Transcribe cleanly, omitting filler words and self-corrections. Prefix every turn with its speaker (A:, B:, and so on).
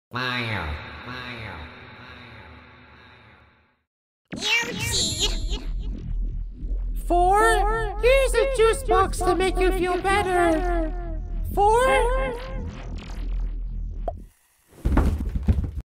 A: Fire.
B: Ouchie!
C: 4, here's a juice box to make you feel better.